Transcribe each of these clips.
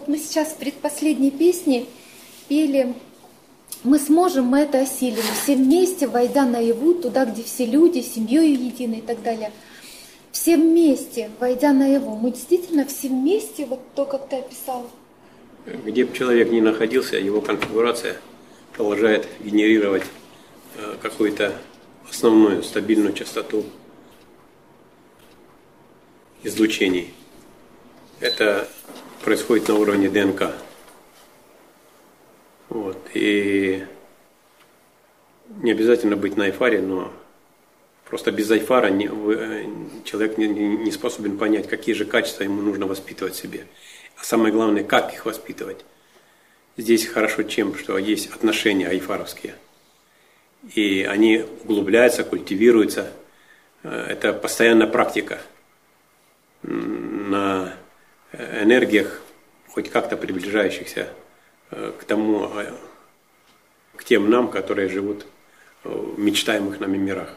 вот мы сейчас в предпоследней песне пели «Мы сможем, мы это осилим, все вместе, войдя наяву, туда, где все люди, семьей едины» и так далее. Все вместе, войдя наяву. Мы действительно все вместе, вот то, как ты описал. Где бы человек ни находился, его конфигурация продолжает генерировать какую-то основную стабильную частоту излучений. Это происходит на уровне ДНК. Вот. И не обязательно быть на айфаре, но просто без айфара человек не способен понять, какие же качества ему нужно воспитывать в себе. А самое главное, как их воспитывать. Здесь хорошо чем, что есть отношения айфаровские. И они углубляются, культивируются. Это постоянная практика на энергиях, хоть как-то приближающихся к тем нам, которые живут в мечтаемых нами мирах.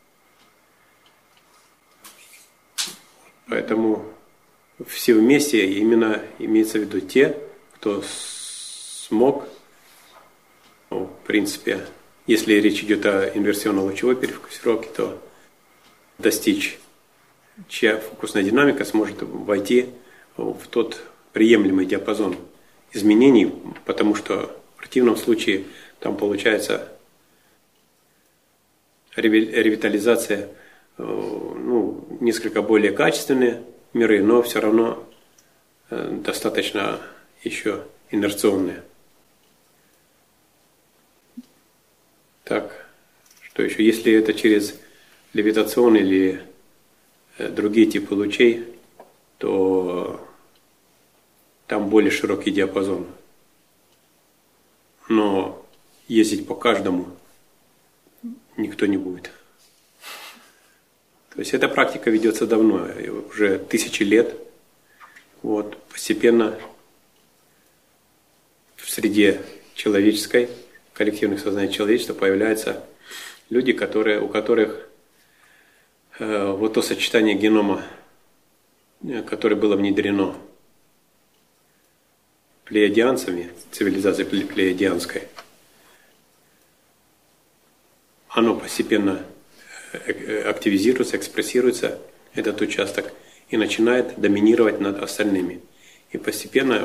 Поэтому все вместе именно имеется в виду те, кто смог, в принципе, если речь идет о инверсионно-лучевой перефокусировке, то достичь, чья фокусная динамика сможет войти в тот приемлемый диапазон изменений, потому что в противном случае там получается ревитализация, несколько более качественные миры, но все равно достаточно еще инерционные. Так, что еще? Если это через левитацион или другие типы лучей, то там более широкий диапазон. Но ездить по каждому никто не будет. То есть эта практика ведется давно, уже тысячи лет. Вот, постепенно в среде человеческой, коллективных сознаний человечества появляются люди, у которых вот то сочетание генома, которое было внедрено плеядианцами, цивилизацией плеядианской, оно постепенно активизируется, экспрессируется, этот участок, и начинает доминировать над остальными. И постепенно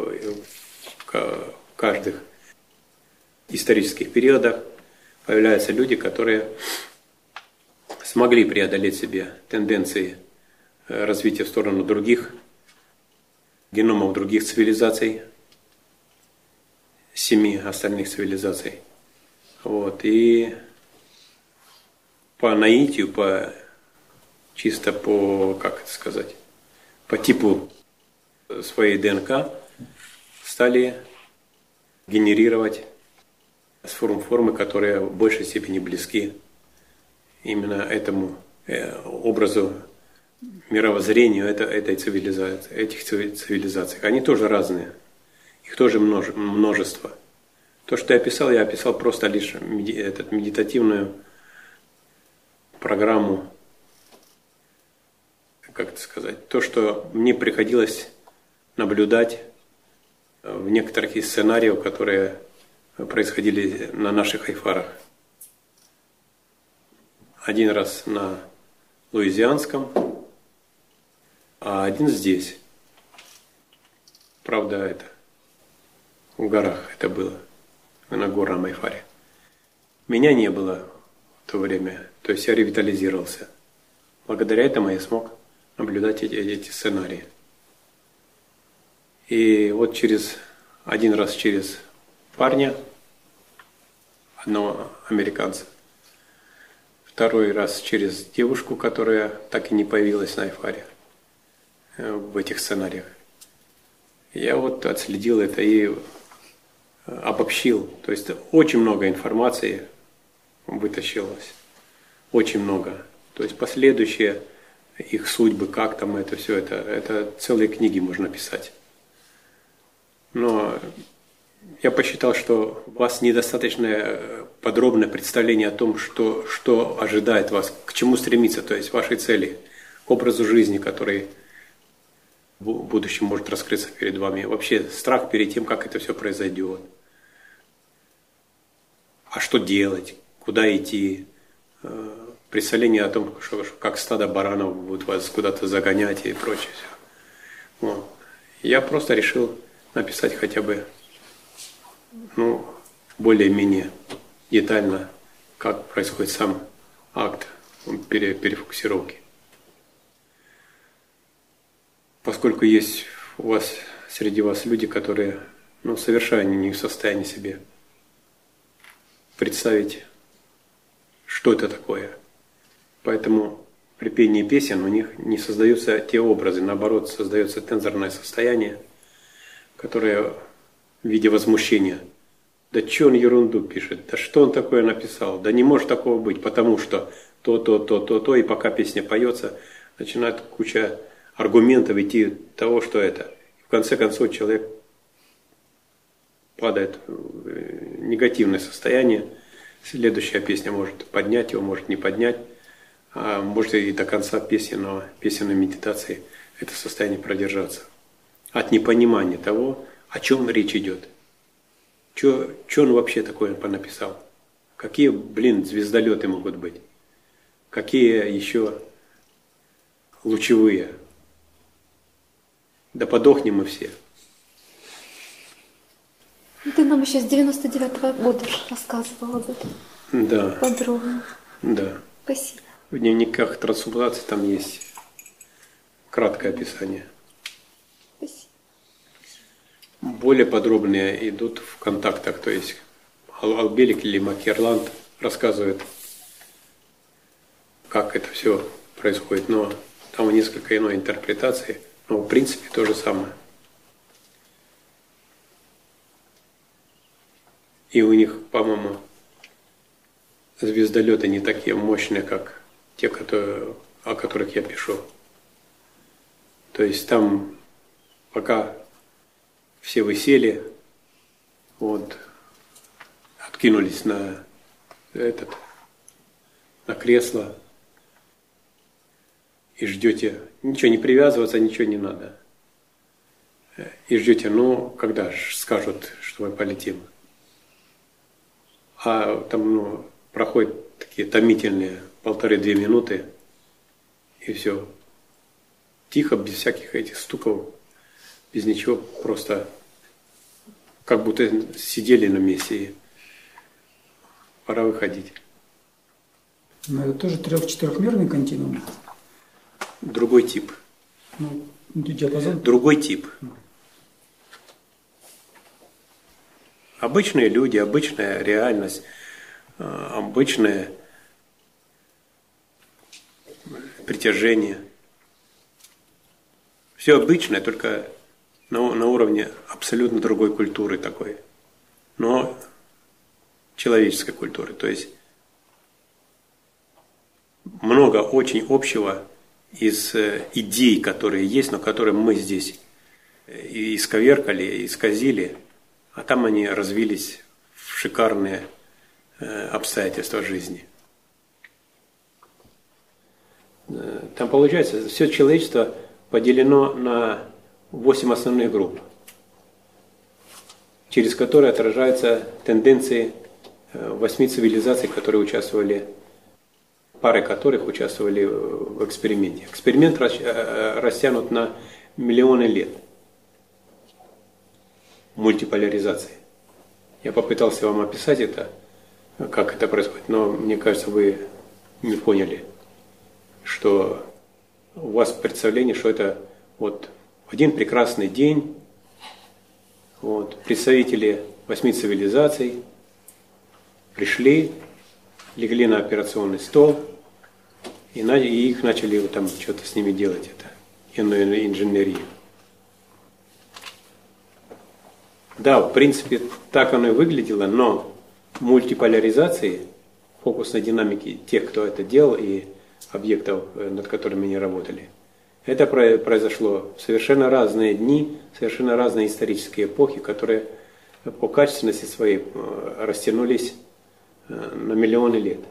в каждых исторических периодах появляются люди, которые смогли преодолеть себе тенденции развития в сторону других геномов других цивилизаций, 7 остальных цивилизаций. Вот. И по наитию, чисто по типу своей ДНК стали генерировать формы, которые в большей степени близки именно этому образу мировоззрению этих цивилизаций. Они тоже разные, их тоже множество. То, что я описал просто лишь медитативную программу, то, что мне приходилось наблюдать в некоторых из сценариев, которые происходили на наших айфарах. Один раз на Луизианском, а один здесь. Правда, это в горах это было, на горном айфаре. Меня не было в то время, то есть я ревитализировался. Благодаря этому я смог наблюдать эти сценарии. И вот один раз через парня, одного американца, второй раз через девушку, которая так и не появилась на айфаре в этих сценариях. Я вот отследил это и обобщил. То есть очень много информации вытащилось. Очень много. То есть последующие их судьбы, как там это все, это целые книги можно писать. Но я посчитал, что у вас недостаточно подробное представление о том, что ожидает вас, к чему стремиться, то есть вашей цели, к образу жизни, который будущем может раскрыться перед вами. Вообще страх перед тем, как это все произойдет. А что делать, куда идти. Представление о том, что как стадо баранов будут вас куда-то загонять и прочее все. Вот. Я просто решил написать хотя бы более-менее детально, как происходит сам акт перефокусировки. Поскольку есть среди вас люди, которые совершенно не в состоянии себе представить, что это такое. Поэтому при пении песен у них не создаются те образы, наоборот, создается тензорное состояние, которое в виде возмущения. Да что он ерунду пишет, да что он такое написал, да не может такого быть, потому что то, и пока песня поется, начинает куча аргументов идти того, что это. В конце концов человек падает в негативное состояние, следующая песня может поднять его, может не поднять, а может и до конца песенной медитации это состояние продержаться. От непонимания того, о чем речь идет. Что он вообще такое понаписал? Какие, звездолеты могут быть? Какие еще лучевые? Да подохнем мы все. Ты нам еще с 99-го года рассказывал об этом. Да. Подробно. Да. Спасибо. В дневниках трансмутации там есть краткое описание. Спасибо. Более подробные идут в контактах, то есть Албелик или Макерланд рассказывает, как это все происходит, но там несколько иной интерпретации, но в принципе то же самое. И у них, по-моему, звездолеты не такие мощные, как те, о которых я пишу. То есть там пока все высели, откинулись на кресло и ждете, ничего не привязываться, ничего не надо. И ждете, когда скажут, что мы полетим. А там проходят такие томительные 1,5-2 минуты, и все. Тихо, без всяких этих стуков, без ничего, просто как будто сидели на месте, и пора выходить. Но это тоже 3-4-мерный континуум? Другой тип. Диапазон? Другой тип. Обычные люди, обычная реальность, обычное притяжение. Все обычное, только на уровне абсолютно другой культуры такой. Но человеческой культуры. То есть много очень общего из идей, которые есть, но которые мы здесь и исковеркали, исказили, а там они развились в шикарные обстоятельства жизни. Там получается, все человечество поделено на 8 основных групп, через которые отражаются тенденции 8 цивилизаций, пары которых участвовали в эксперименте. Эксперимент растянут на миллионы лет мультиполяризации. Я попытался вам описать это, как это происходит, но мне кажется, вы не поняли, что у вас представление, что это в один прекрасный день представители 8 цивилизаций пришли, легли на операционный стол, и их начали там что-то с ними делать, иную инженерию. Да, в принципе, так оно и выглядело, но мультиполяризации, фокусной динамики тех, кто это делал, и объектов, над которыми они работали, это произошло в совершенно разные дни, совершенно разные исторические эпохи, которые по качественности своей растянулись на миллионы лет.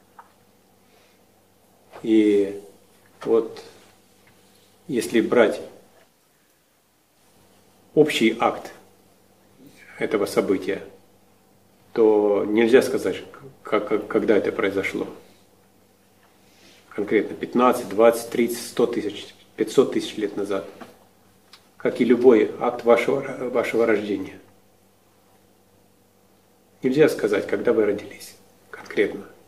И если брать общий акт этого события, то нельзя сказать, когда это произошло. Конкретно 15, 20, 30, 100 тысяч, 500 тысяч лет назад. Как и любой акт вашего рождения. Нельзя сказать, когда вы родились конкретно.